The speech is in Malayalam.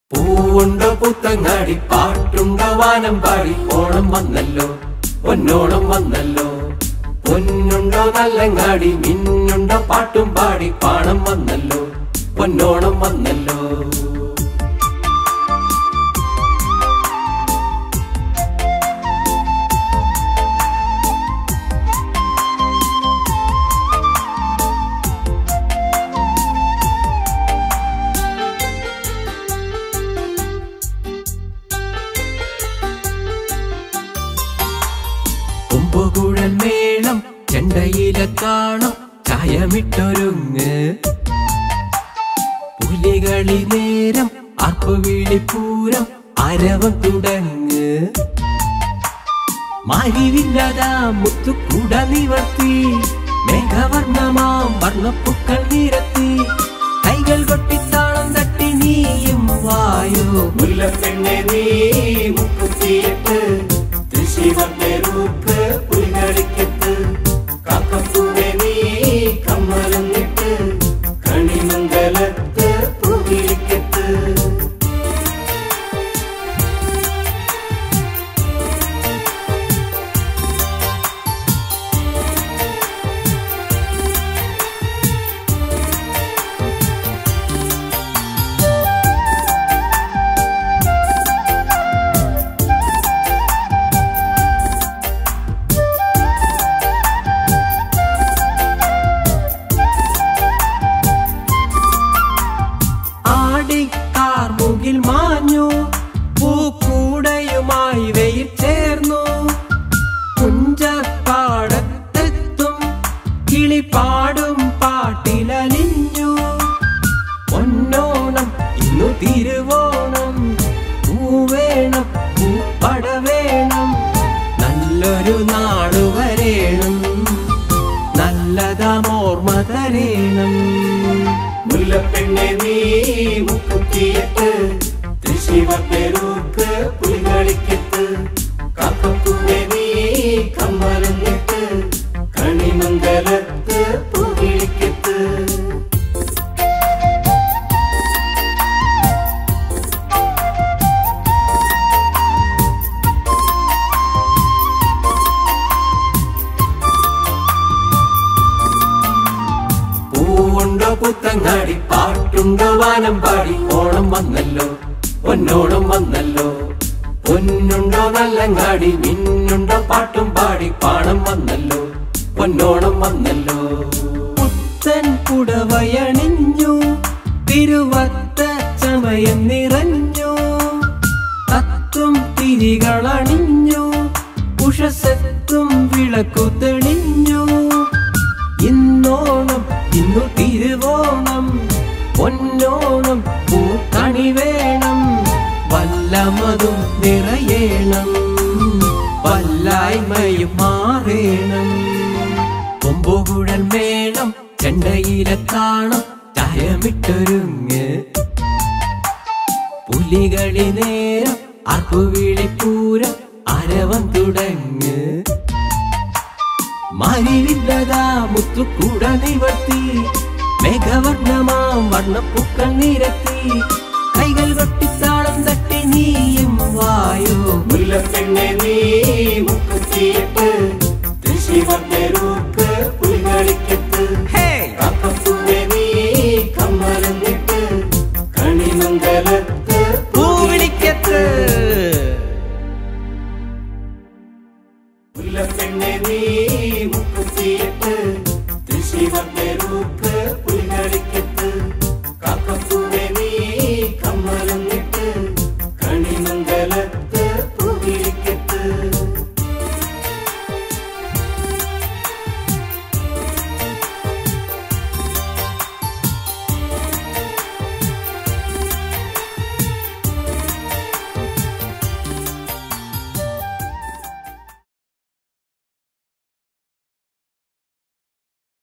പൂവുണ്ടോ പുത്തങ്ങാടി പാട്ടുണ്ടോ വാനം പാടി ഓണം വന്നല്ലോ പൊന്നോണം വന്നല്ലോ പൊന്നുണ്ടോ നല്ലങ്ങാടി മിന്നുണ്ടോ പാട്ടും പാടി പാണം വന്നല്ലോ പൊന്നോണം വന്നല്ലോ കുമ്പുകുഴൽ മേളം ചെണ്ടയിലെ കാണും ചായമിട്ടൊരുങ്ങ് പുലികളി നേരം ആർപ്പുവിളിപ്പൂരം അരവം തുടങ്ങ് മാരിവില്ലതാ മുത്തുകൂട നിവർത്തി മേഘവർണ്ണമാം വർണ്ണപ്പൂക്കൾ നിരത്തി കൈകൾ കൊട്ടിത്താളം തട്ടി നീയും വായോ മുല്ലപ്പെണ്ണെ നീ മുക്കുത്തിയിട്ട് തൃശ്ശിവപ്പെരൂക്ക് പുലികളിക്കത്ത് കാക്കപ്പൂവെ നീ കമ്മലന്നിട്ട് കണിമംഗലത്ത് പൂവിളിക്കത്ത് മുകിൽ മാഞ്ഞു പൂക്കൂടയുമായി വെയിൽ ചേർന്നു കുഞ്ചപ്പാടത്തെത്തും കിളിപ്പാടും പാട്ടിലലിഞ്ഞു പൊന്നോണം ഇന്നു തിരുവോണം പൂവേണം പൂപ്പട വേണം നല്ലൊരു നാടു വരേണം നല്ലതാമോർമ്മ തരേണം മുല്ലപ്പെണ്ണെ നീ മുക്കുത്തിയിട്ട് തൃശ്ശിവപ്പെരൂക്ക് പുലികളിക്കത്ത് കാക്കപ്പൂവെ നീ കമ്മലന്നിട്ട് കണിമംഗലത്ത് പൂവിളിക്കത്ത് പൂവുണ്ടോ പുത്തങ്ങാടി പാട്ടുണ്ടോ വാനം പാടി ഓണം വന്നല്ലോ പൊന്നോണം വന്നല്ലോ പൊന്നുണ്ടോ നല്ലങ്ങാടി മിന്നുണ്ടോ പാട്ടും പാടി പാണം വന്നല്ലോ പൊന്നോണം വന്നല്ലോ പുത്തൻ പുടവയണിഞ്ഞു തിരുവത്ത ചമയം നിറഞ്ഞു തത്തും തിരികളണിഞ്ഞു ഉഷസത്തും വിളക്കു തെളിഞ്ഞു ഇന്നോണം ഇന്നു തിരുവോണം പൊന്നോണം പൂക്കണി വേണം വല്ലമതും നിറയേണം വല്ലായ്മയും മാറേണം കൊമ്പുകുഴൽ മേളം ചെണ്ടയിലെ കാണും ചായമിട്ടൊരുങ്ങ് പുലികളി നേരം ആർപ്പുവിളിപ്പൂരം അരവം തുടങ്ങ് മാരിവില്ലതാ മുത്തുകൂട നിവർത്തി മേഘവർണ്ണമാം വർണ്ണപ്പൂക്കൾ നിരത്തി കൈകൾ കൊട്ടിത്താളം തട്ടി നീയും വായോ മുല്ലപ്പെണ്ണെ നീ മുക്കുത്തിയിട്ട് തൃശ്ശിവപ്പെരൂക്ക് പുലികളിക്കത്ത് കാക്കപ്പൂവെ നീ കമ്മലന്നിട്ട് കണിമംഗലത്ത് പൂവിളിക്കത്ത് മുല്ലപ്പെണ്ണെ നീ മുക്കുത്തിയിട്ട് തൃശ്ശിവപ്പെരൂക്ക്